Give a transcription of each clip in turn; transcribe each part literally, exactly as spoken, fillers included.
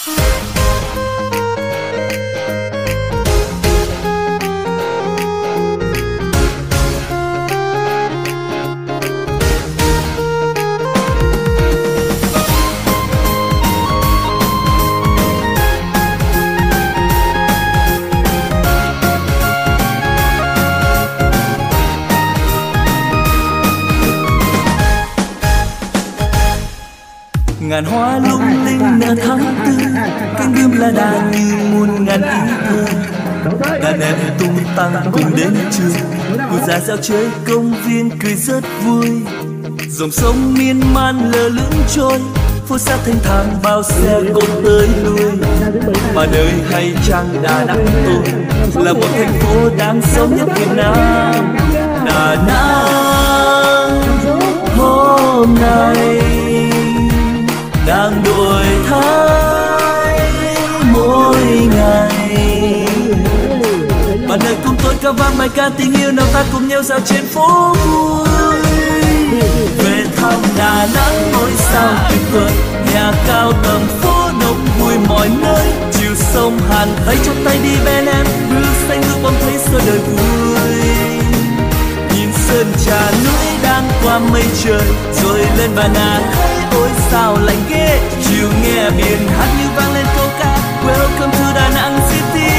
Ngàn hoa lung linh nở tháng tư, cánh bướm lá đa như muôn ngàn ý thơ. Đàn em tung tăng cùng đến trường, cụ già dạo chơi công viên cười rất vui. Dòng sông miên man lờ lững trôi, phố xa thanh thang bao xe cộ tới lui. Mà nơi hay chăng Đà Nẵng tôi là một thành phố đáng sống nhất Việt Nam. Đà Nẵng hôm nay đang đổi thay mỗi ngày. Bạn ơi cùng tôi ca vang bài ca tình yêu, nào ta cùng nhau dạo trên phố vui. Về thăm Đà Nẵng mỗi sao tuyệt vời, nhà cao tầng phố đông vui mọi nơi. Chiều sông Hàn thấy trong tay đi bên em, bước xanh bước bóng thấy xưa đời vui. Nhìn sơn trà núi đang qua mây trời, rồi lên Bà Nà thấy ôi sao lạnh ghê. Chiều nghe biển hát như vang lên câu ca Welcome to Đà Nẵng City.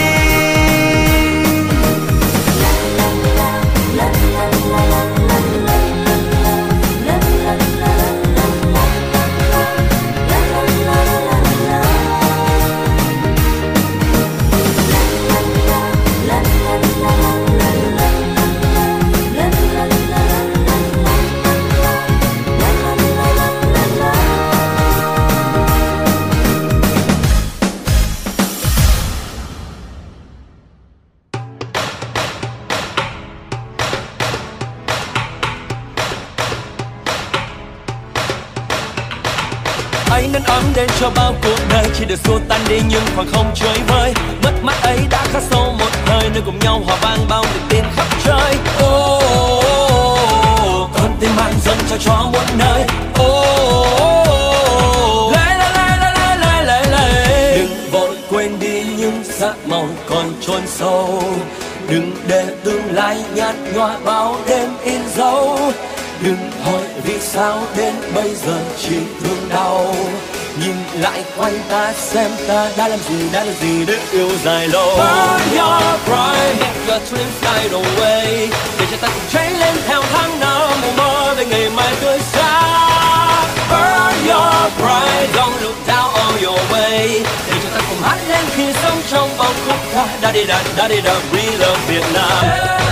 Anh nên ấm đến cho bao cuộc đời, chỉ được xua tan đi những khoảng không chơi vơi. Mất mát ấy đã khắc sâu một thời, nơi cùng nhau hòa vang bao niềm tin khắp trời. Oh, oh, oh, con tim anh dâng cho cho muôn nơi. Oh, oh, oh, lê lê lê lê lê lê lê. Đừng vội quên đi những sắc màu còn chôn sâu, đừng để tương lai nhạt nhòa bao đêm in dấu. Đừng hỏi vì sao đến bây giờ chỉ thương đau, nhìn lại quanh ta xem ta đã làm gì, đã làm gì để yêu dài lâu. Burn your pride, make your dreams fly away, để cho ta cùng cháy lên theo tháng năm mù mơ về ngày mai tươi sáng. Burn your pride, don't look down on your way, để cho ta cùng hát lên khi sống trong vòng khúc ca. Da đi da da đi da, we love Việt Nam.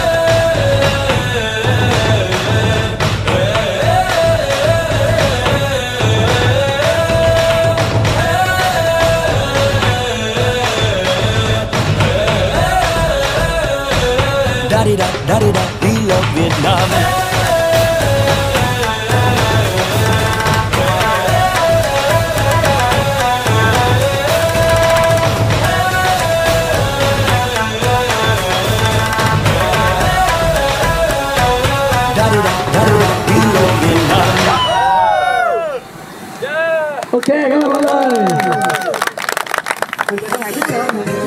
Da đi da da đi da, we love Việt Nam. Da đi da da đi da, we love Việt Nam. Ok, cảm ơn mọi người.